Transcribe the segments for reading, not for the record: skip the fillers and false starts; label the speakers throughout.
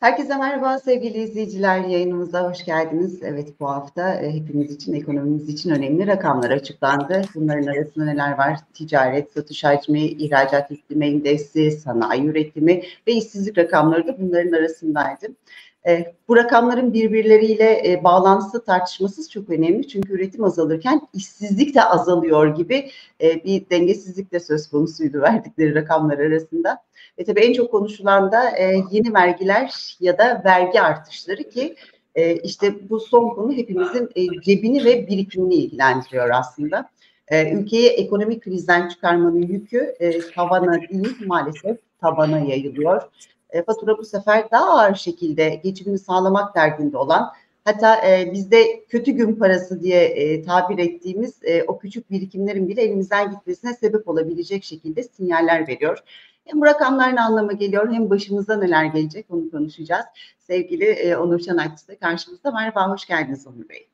Speaker 1: Herkese merhaba sevgili izleyiciler, yayınımıza hoş geldiniz. Evet, bu hafta hepimiz için, ekonomimiz için önemli rakamlar açıklandı. Bunların arasında neler var? Ticaret, satış hacmi, ihracat iklimi endeksi, sanayi üretimi ve işsizlik rakamları da bunların arasındaydı. Bu rakamların birbirleriyle bağlantısı tartışmasız çok önemli. Çünkü üretim azalırken işsizlik de azalıyor gibi bir dengesizlik de söz konusuydu verdikleri rakamlar arasında. Ve tabii en çok konuşulan da yeni vergiler ya da vergi artışları ki işte bu son konu hepimizin cebini ve birikimini ilgilendiriyor aslında. Ülkeyi ekonomik krizden çıkarmanın yükü tavana değil maalesef tabana yayılıyor. Fatura bu sefer daha ağır şekilde geçimini sağlamak derdinde olan, hatta bizde kötü gün parası diye tabir ettiğimiz o küçük birikimlerin bile elimizden gitmesine sebep olabilecek şekilde sinyaller veriyor. Hem bu rakamlar ne anlama geliyor hem başımıza neler gelecek onu konuşacağız. Sevgili Onur Çanakçı da karşımızda. Merhaba, hoş geldiniz Onur Bey.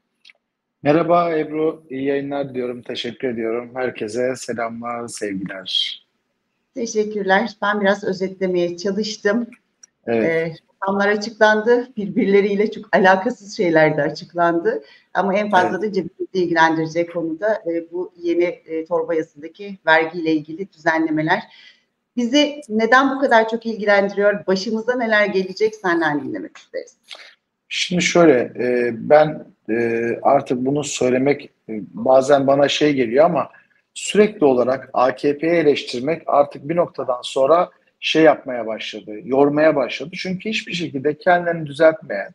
Speaker 2: Merhaba Ebru, iyi yayınlar diyorum. Teşekkür ediyorum. Herkese selamlar, sevgiler.
Speaker 1: Teşekkürler. Ben biraz özetlemeye çalıştım.
Speaker 2: Evet,
Speaker 1: Rakamlar açıklandı. Birbirleriyle çok alakasız şeyler de açıklandı. Ama en fazla
Speaker 2: evet.
Speaker 1: da cebimizi ilgilendirecek konuda bu yeni torba yasadaki vergiyle ilgili düzenlemeler. Bizi neden bu kadar çok ilgilendiriyor? Başımıza neler gelecek senden dinlemek isteriz.
Speaker 2: Şimdi şöyle, ben artık bunu söylemek bazen bana şey geliyor ama sürekli olarak AKP'yi eleştirmek artık bir noktadan sonra şey yapmaya başladı, yormaya başladı. Çünkü hiçbir şekilde kendilerini düzeltmeyen,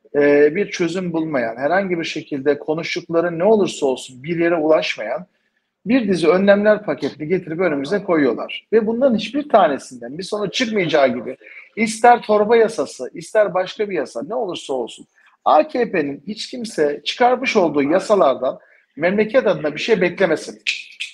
Speaker 2: bir çözüm bulmayan, herhangi bir şekilde konuştukları ne olursa olsun bir yere ulaşmayan bir dizi önlemler paketini getirip önümüze koyuyorlar. Ve bunların hiçbir tanesinden bir sonuç çıkmayacağı gibi ister torba yasası, ister başka bir yasa ne olursa olsun AKP'nin hiç kimse çıkarmış olduğu yasalardan memleket adına bir şey beklemesin.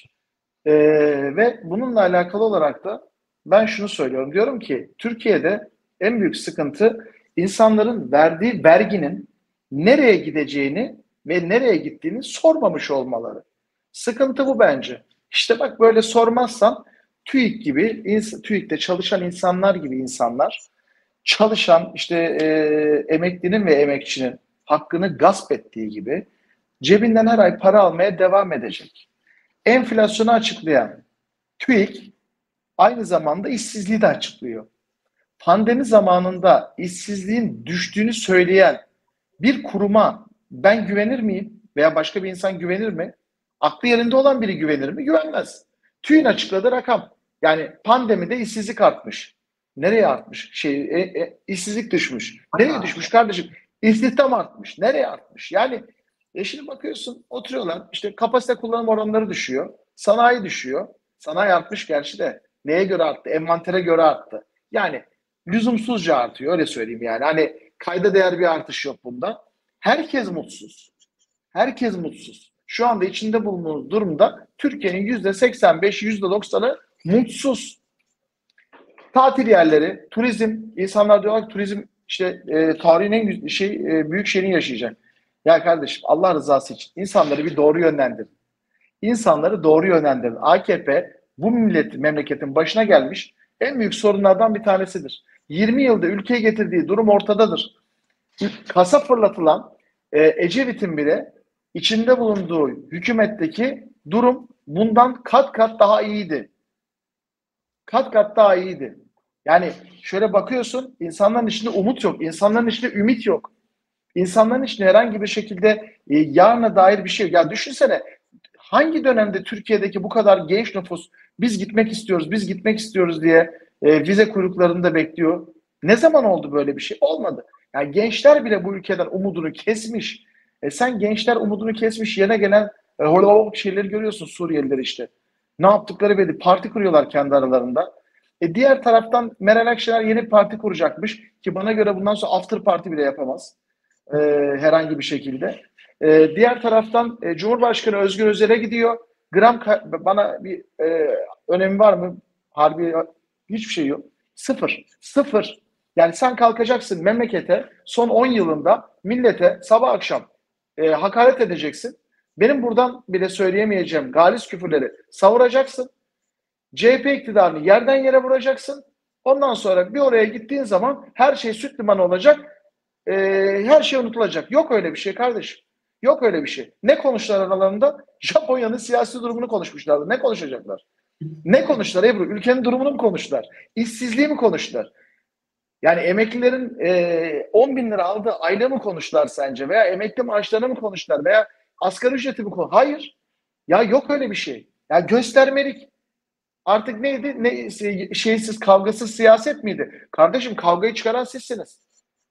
Speaker 2: Ee, Ve bununla alakalı olarak da ben şunu söylüyorum. Diyorum ki Türkiye'de en büyük sıkıntı insanların verdiği verginin nereye gideceğini ve nereye gittiğini sormamış olmaları. Sıkıntı bu bence. İşte bak böyle sormazsan TÜİK gibi, TÜİK'te çalışan insanlar gibi insanlar çalışan işte emeklinin ve emekçinin hakkını gasp ettiği gibi cebinden her ay para almaya devam edecek. Enflasyonu açıklayan TÜİK aynı zamanda işsizliği de açıklıyor. Pandemi zamanında işsizliğin düştüğünü söyleyen bir kuruma ben güvenir miyim? Veya başka bir insan güvenir mi? Aklı yerinde olan biri güvenir mi? Güvenmez. TÜİK'in açıkladığı rakam. Yani pandemide işsizlik artmış. Nereye artmış? İşsizlik düşmüş. Nereye düşmüş kardeşim? İstihdam artmış. Nereye artmış? Yani şimdi bakıyorsun oturuyorlar işte kapasite kullanım oranları düşüyor. Sanayi düşüyor. Sanayi artmış gerçi de. Neye göre arttı? Envantere göre arttı. Yani lüzumsuzca artıyor öyle söyleyeyim yani. Hani kayda değer bir artış yok bunda. Herkes mutsuz. Herkes mutsuz. Şu anda içinde bulunduğumuz durumda Türkiye'nin %85, %90'ı mutsuz. Tatil yerleri, turizm, insanlar diyorlar ki turizm işte tarihin en büyük şeyini yaşayacak. Ya kardeşim Allah rızası için insanları bir doğru yönlendirin. İnsanları doğru yönlendirin. AKP bu memleketin başına gelmiş en büyük sorunlardan bir tanesidir. 20 yılda ülkeye getirdiği durum ortadadır. Kasa fırlatılan Ecevit'in bile içinde bulunduğu hükümetteki durum bundan kat kat daha iyiydi. Kat kat daha iyiydi. Yani şöyle bakıyorsun insanların içinde umut yok. İnsanların içinde ümit yok. İnsanların içinde herhangi bir şekilde yarına dair bir şey yok. Ya düşünsene hangi dönemde Türkiye'deki bu kadar genç nüfus biz gitmek istiyoruz, biz gitmek istiyoruz diye vize kuyruklarında bekliyor. Ne zaman oldu böyle bir şey? Olmadı. Yani gençler bile bu ülkeden umudunu kesmiş. Sen gençler umudunu kesmiş yerine gelen şeyleri görüyorsun Suriyeliler işte. Ne yaptıkları belli. Parti kuruyorlar kendi aralarında. Diğer taraftan Meral Akşener yeni bir parti kuracakmış ki bana göre bundan sonra after parti bile yapamaz. Herhangi bir şekilde. Diğer taraftan Cumhurbaşkanı Özgür Özel'e gidiyor. Bana bir önemi var mı? Harbi hiçbir şey yok. Sıfır. Sıfır. Yani sen kalkacaksın memlekete son 10 yılında millete sabah akşam hakaret edeceksin. Benim buradan bile söyleyemeyeceğim galis küfürleri savuracaksın. CHP iktidarını yerden yere vuracaksın. Ondan sonra bir oraya gittiğin zaman her şey süt liman olacak. Her şey unutulacak. Yok öyle bir şey kardeşim. Yok öyle bir şey. Ne konuştular aralarında? Japonya'nın siyasi durumunu konuşmuşlardı. Ne konuşacaklar? Ne konuştular Ebru? Ülkenin durumunu mu konuştular? İşsizliği mi konuştular? Yani emeklilerin 10 bin lira aldığı aylığı mı konuştular sence? Veya emekli maaşlarını mı konuştular? Veya asgari ücreti mi konuştular? Hayır. Ya yok öyle bir şey. Ya göstermelik. Artık neydi? Ne, şeysiz, kavgasız siyaset miydi? Kardeşim kavgayı çıkaran sizsiniz.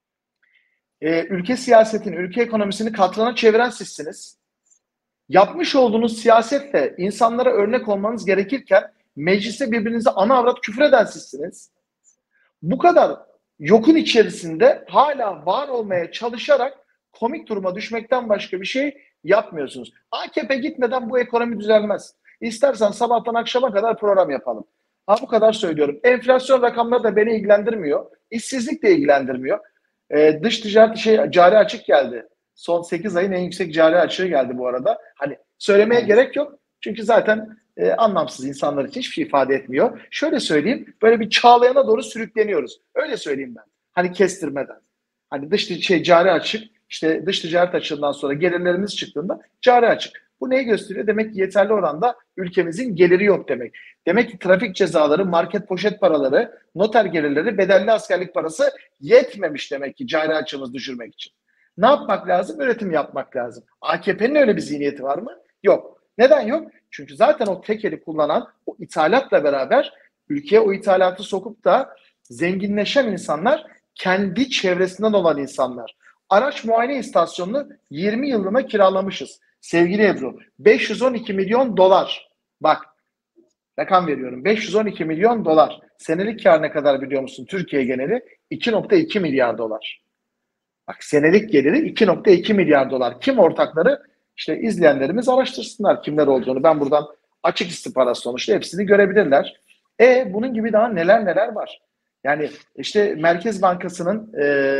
Speaker 2: Ülke siyasetini, ülke ekonomisini katlana çeviren sizsiniz. Yapmış olduğunuz siyasetle insanlara örnek olmanız gerekirken meclise birbirinize ana avrat küfür eden sizsiniz. Bu kadar yokun içerisinde hala var olmaya çalışarak komik duruma düşmekten başka bir şey yapmıyorsunuz. AKP gitmeden bu ekonomi düzelmez. İstersen sabahtan akşama kadar program yapalım. Ha bu kadar söylüyorum. Enflasyon rakamları da beni ilgilendirmiyor. İşsizlik de ilgilendirmiyor. Dış ticaret cari açık geldi. Son 8 ayın en yüksek cari açığı geldi bu arada. Hani söylemeye gerek yok. Çünkü zaten anlamsız insanlar için hiçbir şey ifade etmiyor. Şöyle söyleyeyim, böyle bir çağlayana doğru sürükleniyoruz. Öyle söyleyeyim ben. Hani kestirmeden. Hani cari açık, işte dış ticaret açığından sonra gelirlerimiz çıktığında cari açık. Bu neyi gösteriyor? Demek ki yeterli oranda ülkemizin geliri yok demek. Demek ki trafik cezaları, market poşet paraları, noter gelirleri, bedelli askerlik parası yetmemiş demek ki cari açığımızı düşürmek için. Ne yapmak lazım? Üretim yapmak lazım. AKP'nin öyle bir zihniyeti var mı? Yok. Neden yok? Çünkü zaten o tekeli kullanan, o ithalatla beraber ülkeye o ithalatı sokup da zenginleşen insanlar kendi çevresinden olan insanlar. Araç muayene istasyonunu 20 yıllığına kiralamışız. Sevgili Ebru, 512 milyon dolar. Bak, rakam veriyorum. 512 milyon dolar. Senelik kar ne kadar biliyor musun? Türkiye geneli 2,2 milyar dolar. Bak senelik geliri 2,2 milyar dolar. Kim ortakları? İşte izleyenlerimiz araştırsınlar kimler olduğunu. Ben buradan açık istihbarat sonuçta hepsini görebilirler. Bunun gibi daha neler var. Yani işte Merkez Bankası'nın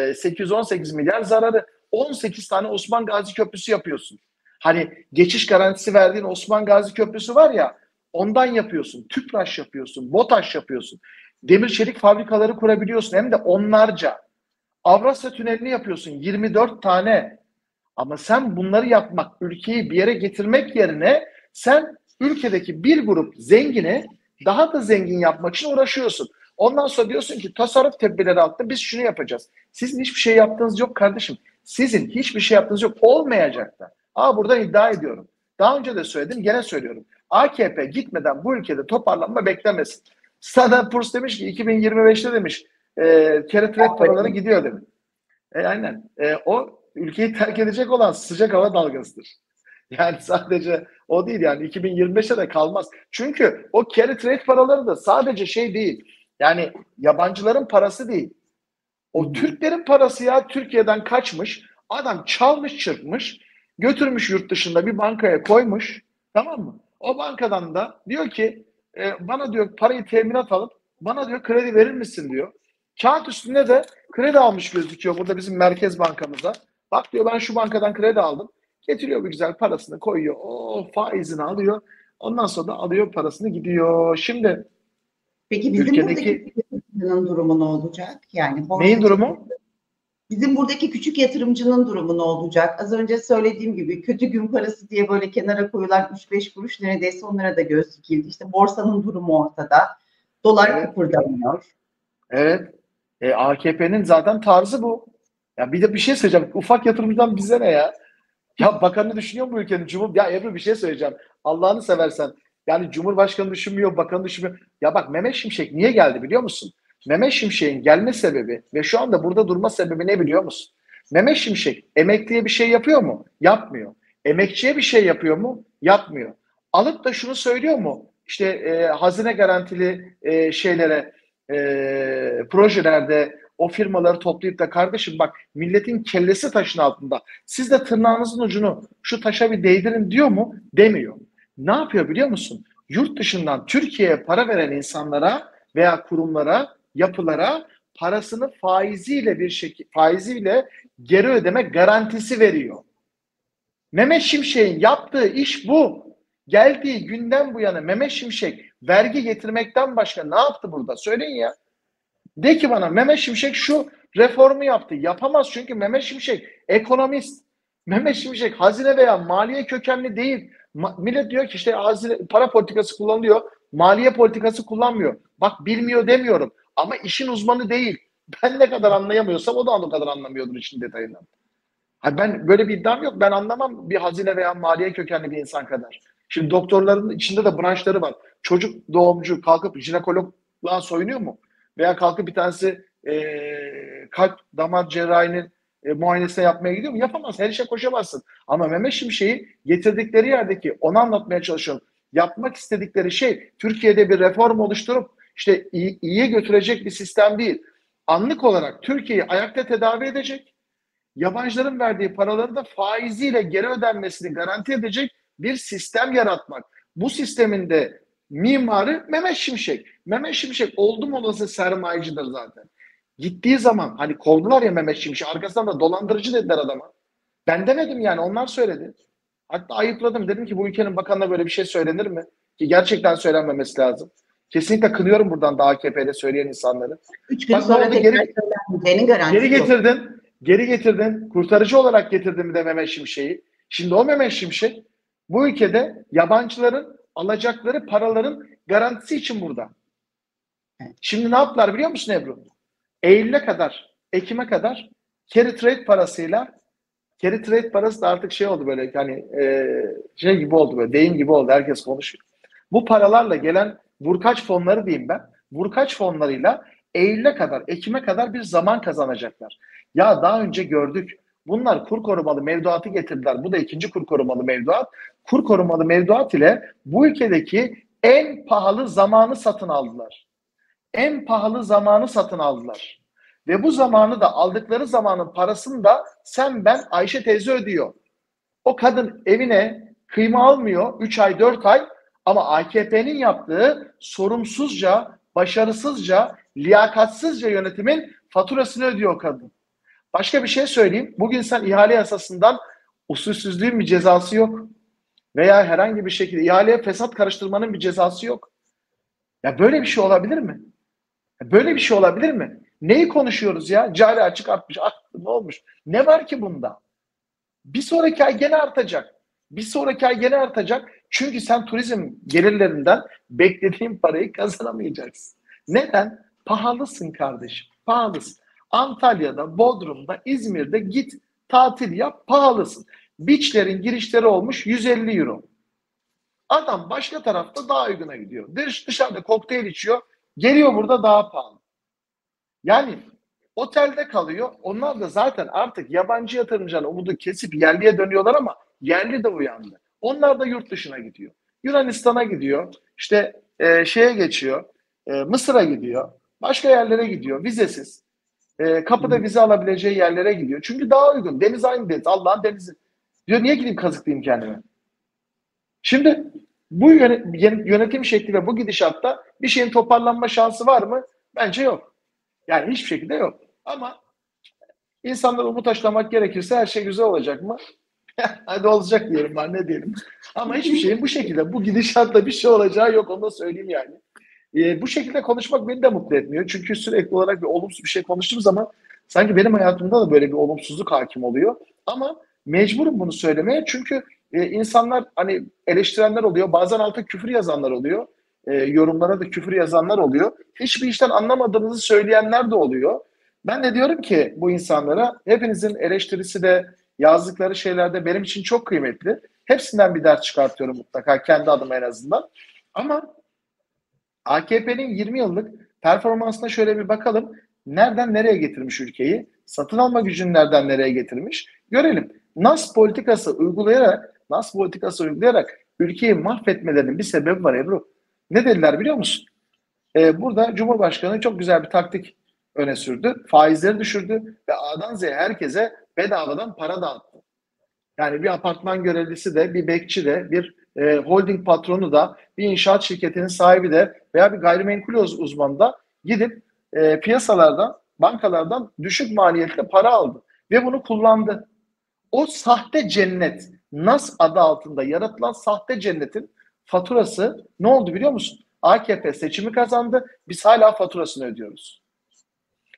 Speaker 2: 818 milyar zararı. 18 tane Osman Gazi Köprüsü yapıyorsun. Hani geçiş garantisi verdiğin Osman Gazi Köprüsü var ya, ondan yapıyorsun. Tüpraş yapıyorsun, BOTAŞ yapıyorsun. Demir çelik fabrikaları kurabiliyorsun hem de onlarca. Avrasya Tüneli'ni yapıyorsun 24 tane. Ama sen bunları yapmak, ülkeyi bir yere getirmek yerine sen ülkedeki bir grup zengini daha da zengin yapmak için uğraşıyorsun. Ondan sonra diyorsun ki tasarruf tedbirleri altında biz şunu yapacağız. Sizin hiçbir şey yaptığınız yok kardeşim. Sizin hiçbir şey yaptığınız yok. Olmayacak da. Buradan iddia ediyorum. Daha önce de söyledim, gene söylüyorum. AKP gitmeden bu ülkede toparlanma beklemesin. Standard Poor's demiş ki 2025'te demiş carry trade paraları gidiyor demiş. Aynen. O ülkeyi terk edecek olan sıcak hava dalgasıdır. Yani sadece o değil, yani 2025'te de kalmaz. Çünkü o carry trade paraları da sadece şey değil. Yani yabancıların parası değil. O Türklerin parası ya, Türkiye'den kaçmış. Adam çalmış çırpmış. Götürmüş yurt dışında bir bankaya koymuş. Tamam mı? O bankadan da diyor ki bana diyor parayı teminat alıp bana diyor kredi verir misin diyor. Kağıt üstünde de kredi almış gözüküyor burada bizim Merkez Bankamıza. Bak diyor ben şu bankadan kredi aldım. Getiriyor bu güzel parasını koyuyor. O faizini alıyor. Ondan sonra da alıyor parasını gidiyor. Şimdi
Speaker 1: peki bizim
Speaker 2: ülkedeki
Speaker 1: buradaki yatırımcının durumu ne olacak? Yani
Speaker 2: neyin durumu?
Speaker 1: bizim buradaki küçük yatırımcının durumu ne olacak? Az önce söylediğim gibi kötü gün parası diye böyle kenara koyulan 3-5 kuruş neredeyse onlara da göz dikildi. İşte borsanın durumu ortada. Dolar kıpırdamıyor.
Speaker 2: Evet. AKP'nin zaten tarzı bu. Ya bir de bir şey söyleyeceğim. Ufak yatırımcıdan bize ne ya? Ya bakanı düşünüyor mu ülkenin? Ya Ebru bir şey söyleyeceğim. Allah'ını seversen. Yani Cumhurbaşkanı düşünmüyor, bakanı düşünmüyor. Ya bak Mehmet Şimşek niye geldi biliyor musun? Mehmet Şimşek'in gelme sebebi ve şu anda burada durma sebebi ne biliyor musun? Mehmet Şimşek emekliye bir şey yapıyor mu? Yapmıyor. Emekçiye bir şey yapıyor mu? Yapmıyor. Alıp da şunu söylüyor mu? İşte hazine garantili projelerde o firmaları toplayıp da kardeşim bak milletin kellesi taşın altında. Siz de tırnağınızın ucunu şu taşa bir değdirin diyor mu? Demiyor. Ne yapıyor biliyor musun? Yurt dışından Türkiye'ye para veren insanlara veya kurumlara, yapılara parasını faiziyle geri ödeme garantisi veriyor. Mehmet Şimşek'in yaptığı iş bu. Geldiği günden bu yana Mehmet Şimşek vergi getirmekten başka ne yaptı burada? Söyleyin ya. De ki bana Mehmet Şimşek şu reformu yaptı. Yapamaz çünkü Mehmet Şimşek ekonomist. Mehmet Şimşek hazine veya maliye kökenli değil. Millet diyor ki işte para politikası kullanılıyor. Maliye politikası kullanmıyor. Bak bilmiyor demiyorum. Ama işin uzmanı değil. Ben ne kadar anlayamıyorsam o da o kadar anlamıyordur işin detayından. Ben böyle bir iddiam yok. Ben anlamam bir hazine veya maliye kökenli bir insan kadar. Şimdi doktorların içinde de branşları var. Çocuk doğumcu kalkıp jinekologla soyunuyor mu? Veya kalkıp bir tanesi kalp damar cerrahinin muayenesine yapmaya gidiyor mu? Yapamaz. Her işe koşamazsın. Ama Mehmet Şimşek'i getirdikleri yerdeki onu anlatmaya çalışıyorum. Yapmak istedikleri şey Türkiye'de bir reform oluşturup işte iyiye götürecek bir sistem değil. Anlık olarak Türkiye'yi ayakta tedavi edecek, yabancıların verdiği paraları da faiziyle geri ödenmesini garanti edecek bir sistem yaratmak. Bu sistemin de mimarı Mehmet Şimşek. Mehmet Şimşek oldum olası sermayecidir zaten. Gittiği zaman hani kovdular ya Mehmet Şimşek, arkasından da dolandırıcı dediler adama. Ben demedim yani, onlar söyledi. Hatta ayıpladım, dedim ki bu ülkenin bakanına böyle bir şey söylenir mi? Ki gerçekten söylenmemesi lazım. Kesinlikle kınıyorum buradan da AKP'de söyleyen insanları.
Speaker 1: 3 gün
Speaker 2: Bak ne
Speaker 1: sonra
Speaker 2: oldu?
Speaker 1: tekrar söylenmeyeceğinin garantisi
Speaker 2: Geri
Speaker 1: yok.
Speaker 2: getirdin. Geri getirdin. Kurtarıcı olarak getirdin bir de Mehmet Şimşek'i. Şimdi o Mehmet Şimşek bu ülkede yabancıların alacakları paraların garantisi için burada. Şimdi ne yaptılar biliyor musun Ebru? Eylül'e kadar, Ekim'e kadar carry trade parasıyla, carry trade parası da artık şey oldu böyle hani şey gibi oldu, böyle deyim gibi oldu, herkes konuşuyor. Bu paralarla gelen vurkaç fonları diyeyim ben. Vurkaç fonlarıyla Eylül'e kadar, Ekim'e kadar bir zaman kazanacaklar. Ya daha önce gördük. Bunlar kur korumalı mevduatı getirdiler. Bu da ikinci kur korumalı mevduat. Kur korumalı mevduat ile bu ülkedeki en pahalı zamanı satın aldılar. En pahalı zamanı satın aldılar. Ve bu zamanı da, aldıkları zamanın parasını da sen ben Ayşe teyze ödüyor. O kadın evine kıyma almıyor 3 ay 4 ay, ama AKP'nin yaptığı sorumsuzca, başarısızca, liyakatsizce yönetimin faturasını ödüyor o kadın. Başka bir şey söyleyeyim. Bugün sen ihale yasasından usulsüzlüğün bir cezası yok. Veya herhangi bir şekilde ihaleye fesat karıştırmanın bir cezası yok. Ya böyle bir şey olabilir mi? Böyle bir şey olabilir mi? Neyi konuşuyoruz ya? Cari açık artmış. Ne olmuş? Ne var ki bunda? Bir sonraki ay gene artacak. Bir sonraki ay gene artacak. Çünkü sen turizm gelirlerinden beklediğin parayı kazanamayacaksın. Neden? Pahalısın kardeşim. Pahalısın. Antalya'da, Bodrum'da, İzmir'de git tatil yap, pahalısın. Beachlerin girişleri olmuş 150 euro. Adam başka tarafta daha uyguna gidiyor. Dışarıda kokteyl içiyor. Geliyor burada daha pahalı. Yani otelde kalıyor. Onlar da zaten artık yabancı yatırımcıların umudu kesip yerliye dönüyorlar, ama yerli de uyandı. Onlar da yurt dışına gidiyor. Yunanistan'a gidiyor. İşte şeye geçiyor. Mısır'a gidiyor. Başka yerlere gidiyor. Vizesiz. Kapıda vize alabileceği yerlere gidiyor. Çünkü daha uygun. Deniz aynı deniz. Allah'ın denizi. Diyor niye gideyim kazıklayayım kendime? Şimdi bu yönetim şekli ve bu gidişatta bir şeyin toparlanma şansı var mı? Bence yok. Yani hiçbir şekilde yok. Ama insanlara umut aşılamak gerekirse her şey güzel olacak mı? Hadi olacak diyelim, ben ne diyelim. Ama hiçbir şeyin bu şekilde, bu gidişatla bir şey olacağı yok, onu da söyleyeyim yani. Bu şekilde konuşmak beni de mutlu etmiyor. Çünkü sürekli olarak bir olumsuz bir şey konuştuğum zaman sanki benim hayatımda da böyle bir olumsuzluk hakim oluyor. Ama mecburum bunu söylemeye, çünkü insanlar hani eleştirenler oluyor, bazen altta küfür yazanlar oluyor, yorumlara da küfür yazanlar oluyor. Hiçbir işten anlamadığınızı söyleyenler de oluyor. Ben de diyorum ki bu insanlara, hepinizin eleştirisi de yazdıkları şeyler de benim için çok kıymetli. Hepsinden bir ders çıkartıyorum mutlaka, kendi adıma en azından. Ama AKP'nin 20 yıllık performansına şöyle bir bakalım. Nereden nereye getirmiş ülkeyi? Satın alma gücünü nereden nereye getirmiş? Görelim. NAS politikası uygulayarak ülkeyi mahvetmelerinin bir sebebi var Ebru. Ne dediler biliyor musun? Burada Cumhurbaşkanı çok güzel bir taktik öne sürdü. Faizleri düşürdü ve A'dan Z'ye herkese bedavadan para dağıttı. Yani bir apartman görevlisi de, bir bekçi de, bir holding patronu da, bir inşaat şirketinin sahibi de veya bir gayrimenkul uzmanı da gidip piyasalardan, bankalardan düşük maliyetle para aldı ve bunu kullandı. O sahte cennet, NAS adı altında yaratılan sahte cennetin faturası ne oldu biliyor musun? AKP seçimi kazandı. Biz hala faturasını ödüyoruz.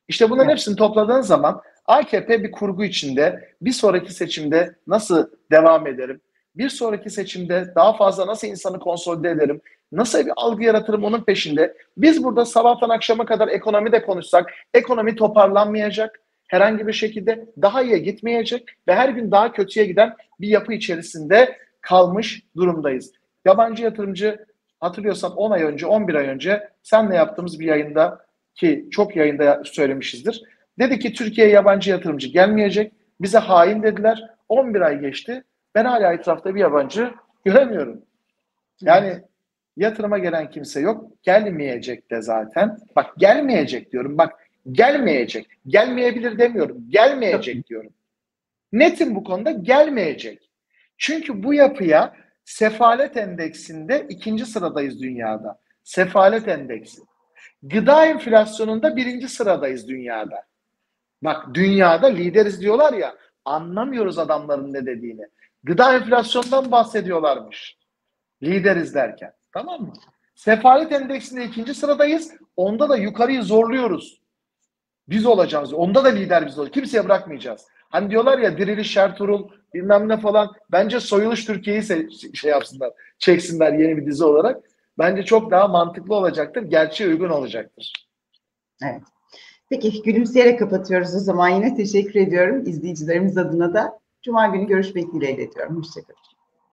Speaker 2: İşte bunların
Speaker 1: Evet.
Speaker 2: hepsini topladığın zaman AKP bir kurgu içinde bir sonraki seçimde nasıl devam ederim? Bir sonraki seçimde daha fazla nasıl insanı konsolide ederim? Nasıl bir algı yaratırım onun peşinde. Biz burada sabahtan akşama kadar ekonomi de konuşsak ekonomi toparlanmayacak. Herhangi bir şekilde daha iyiye gitmeyecek ve her gün daha kötüye giden bir yapı içerisinde kalmış durumdayız. Yabancı yatırımcı hatırlıyorsan 10 ay önce 11 ay önce senle yaptığımız bir yayında ki çok yayında söylemişizdir. Dedi ki Türkiye'ye yabancı yatırımcı gelmeyecek. Bize hain dediler. 11 ay geçti. Ben hala etrafta bir yabancı göremiyorum. Yani yatırıma gelen kimse yok. Gelmeyecek de zaten. Bak gelmeyecek diyorum. Bak gelmeyecek. Gelmeyebilir demiyorum. Gelmeyecek diyorum. Netim bu konuda gelmeyecek. Çünkü bu yapıya sefalet endeksinde 2. sıradayız dünyada. Sefalet endeksi. Gıda enflasyonunda 1. sıradayız dünyada. Bak dünyada lideriz diyorlar ya, anlamıyoruz adamların ne dediğini. Gıda enflasyondan bahsediyorlarmış. Lideriz derken. Tamam mı? Sefalet endeksinde 2. sıradayız. Onda da yukarıyı zorluyoruz. Biz olacağız. Onda da lider biz olacağız. Kimseye bırakmayacağız. Hani diyorlar ya Diriliş Ertuğrul bilmem ne falan. Bence Soyuluş Türkiye'yi şey yapsınlar. Çeksinler yeni bir dizi olarak. Bence çok daha mantıklı olacaktır. Gerçeğe uygun olacaktır.
Speaker 1: Evet. Peki gülümseyerek kapatıyoruz o zaman. Yine teşekkür ediyorum izleyicilerimiz adına da. Cuma günü görüşmek dileğiyle ediyorum. Hoşçakalın.